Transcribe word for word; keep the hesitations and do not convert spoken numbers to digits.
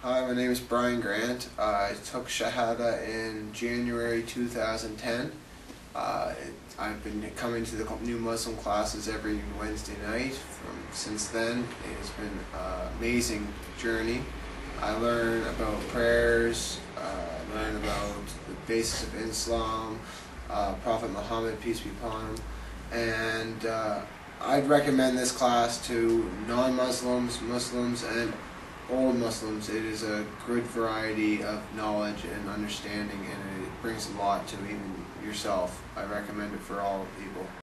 Hi, my name is Brian Grant. Uh, I took Shahada in January two thousand ten. Uh, it, I've been coming to the New Muslim classes every Wednesday night from since then. It has been an amazing journey. I learn about prayers, uh, learn about the basis of Islam, uh, Prophet Muhammad, peace be upon him, and uh, I'd recommend this class to non-Muslims, Muslims, and old Muslims. It is a good variety of knowledge and understanding, and it brings a lot to even yourself. I recommend it for all people.